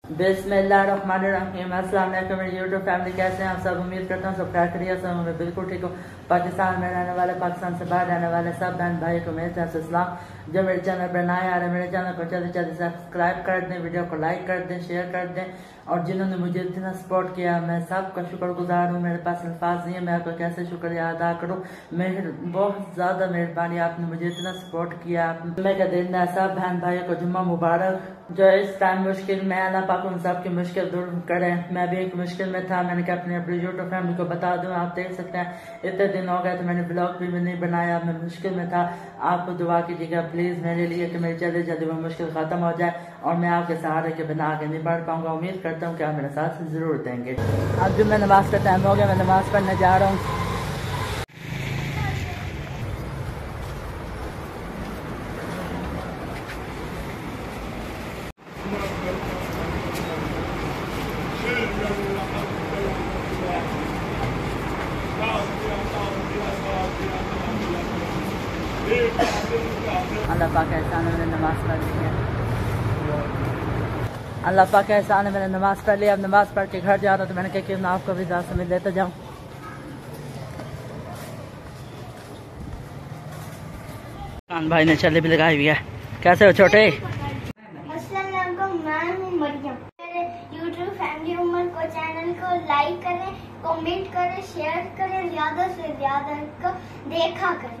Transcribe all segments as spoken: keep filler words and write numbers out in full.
बिस्मिल्लाहिर्रहमानिर्रहीम। अस्सलाम वालेकुम मेरी यूट्यूब फैमिली, कैसे हैं आप सब? उम्मीद करता हूँ सब खैर खैरियत से हूँ। मैं बिल्कुल ठीक हूँ। पाकिस्तान में रहने वाले, पाकिस्तान से बाहर रहने वाले सब बहन भाई को मेरे तरफ से सलाम। जो मेरे चैनल पर नए आ रहे हैं, मेरे चैनल को जल्दी जल्दी सब्सक्राइब कर दें, वीडियो को लाइक कर दें, शेयर कर दें। और जिन्होंने मुझे इतना सपोर्ट किया, मैं सबका शुक्रगुजार हूँ। मेरे पास अल्फाज नहीं है, मैं आपका कैसे शुक्रिया अदा करूँ। मेहर बहुत ज़्यादा मेहरबानी, आपने मुझे इतना सपोर्ट किया। जुम्मे का दिन है, सब बहन भाइयों को जुम्मा मुबारक। जो इस टाइम मुश्किल में, अल्लाह पाक उन सब की मुश्किल दूर करें। मैं भी एक मुश्किल में था, मैंने कहा अपने अपनी यूट्यूब फैमिली को बता दूं। आप देख सकते हैं इतने दिन हो गए तो मैंने ब्लॉग भी नहीं बनाया, मैं मुश्किल में था। आपको दुआ कीजिएगा प्लीज़ मेरे लिए कि मेरी जल्दी जल्दी वो मुश्किल ख़त्म हो जाए और मैं आपके सहारे के बिना आगे नहीं बढ़ पाऊंगा। उम्मीद करता हूँ कि आप मेरे साथ ज़रूर देंगे। अब जो मैं नमाज का टाइम हो गया, मैं नमाज पढ़ने जा रहा हूँ। अल्लाह पाक एहसान है, मैंने नमाज पढ़ ली है। अल्लाह पाक एहसान है, मैंने नमाज पढ़ लिया। अब नमाज पढ़ के घर जा रहा हूँ तो मैंने कहा कि मैं आपको भी इजाज़त में लेते जाऊँ। खान भाई ने चले भी लगाई हुई है। कैसे हो छोटे? मैं हूँ मरियम। मेरे यूट्यूब फैमिली उमर को चैनल को लाइक करें, कमेंट करें, शेयर करें, ज्यादा से ज्यादा को देखा करें।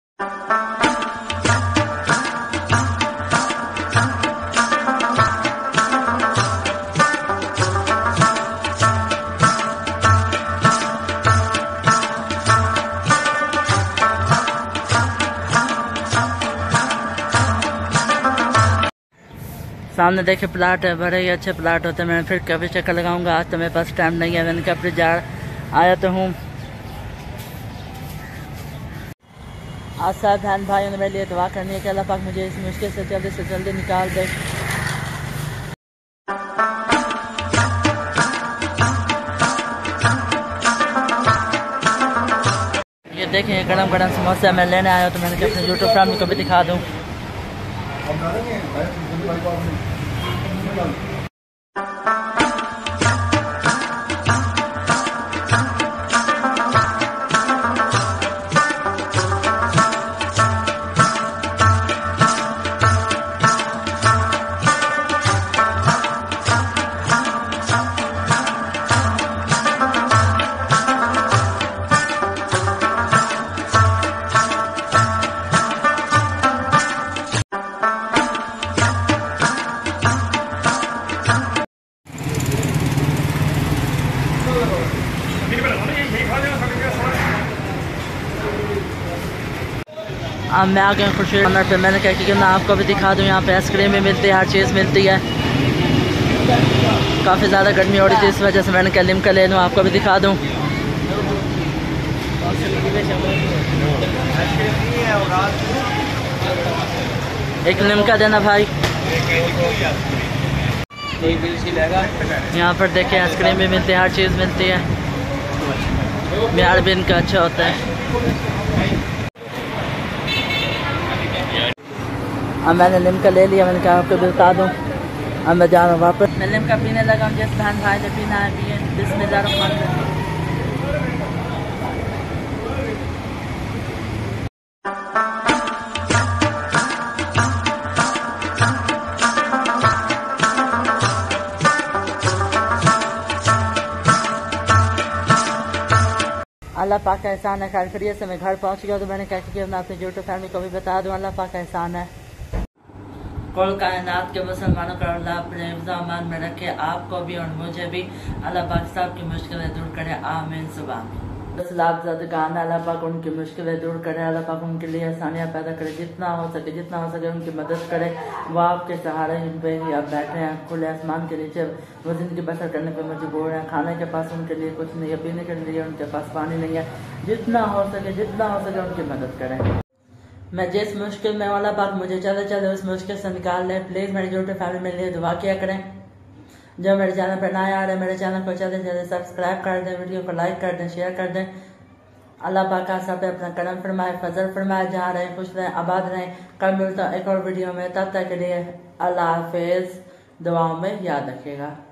सामने देखे प्लाट है, बड़े ही अच्छे प्लाट होते हैं। मैं फिर कभी चक्कर लगाऊंगा, आज तो मेरे पास टाइम नहीं है। मैंने कहा फिर जा आया तो हूँ। आज सब बहन भाइयों ने मेरे लिए दुआ करनी है कि अल्लाह पाक मुझे इस मुश्किल से जल्दी से जल्दी निकाल दे। ये देखें, ये गरम गरम समोसा मैं लेने आया हूँ तो मैंने कहा अपने यूट्यूब फैमिली को भी दिखा दूँ। अब मैं आ गया खुशी कॉर्नर पे। मैंने कहा कि मैं आपको भी दिखा दूं, यहाँ पे आइसक्रीम भी मिलती है, हर चीज़ मिलती है। काफ़ी ज़्यादा गर्मी हो रही थी, इस वजह से मैंने कहा लिमका ले लूँ, आपको भी दिखा दूं। एक लिमका देना भाई। यहाँ पर देखें आइसक्रीम भी मिलती है, हर चीज़ मिलती है। बिहार भी इनका अच्छा होता है। अब मैंने लिमका ले लिया, मैंने कहा आपको बता दूं। अब मैं जा रहा हूँ वापस। मैं लिमका पीने लगा हूँ, जिस बहन भाई ने पीना है पिए। बिस्मिल्लाहिर्रहमानिर्रहीम। अल्लाह पाक का एहसान है, खैर खैरियत से मैं घर पहुँच गया तो मैंने कहा कि मैं अपने यूट्यूब फैमिली को भी बता दूँ। अल्लाह पाक का एहसान है। कुल कायनात के मुसलमानों का अल्लाह अपने हिफ्ज़-ओ-अमान में रखे, आपको भी और मुझे भी। अल्लाह पाक सब की मुश्किलें दूर करे, आमीन सुभान। दस लाख ज़दगान, अल्लाह पाक उनकी मुश्किलें दूर करे, अल्लाह पाक उनके लिए आसानियाँ पैदा करे, जितना हो सके जितना हो सके उनकी मदद करे। वो आपके सहारे इन पे ही आप बैठे हैं खुले आसमान के नीचे। वो ज़िंदगी बसर करने पे मजबूर हैं। खाने के पास उनके लिए कुछ नहीं है, पीने के लिए उनके पास पानी नहीं है। जितना हो सके जितना हो सके उनकी मदद करें। मैं जिस मुश्किल में, अल्लाह पाक मुझे चले चले उस मुश्किल से निकाल लें। प्लीज़ मेरी यूट्यूब फैमिली मेरे लिए दुआ किया करें। जो मेरे चैनल पर नए आ रहे हैं, मेरे चैनल को जल्दी जल्दी सब्सक्राइब कर दें, वीडियो को लाइक कर दें, शेयर कर दें। अल्लाह पाक आप सब पे अपना करम फरमाए, फजल फरमाए। जहाँ रहे खुश रहें, आबाद रहें। कल मिलता हूँ एक और वीडियो में, तब तक के लिए अल्लाह हाफिज़। दुआओं में याद रखिएगा।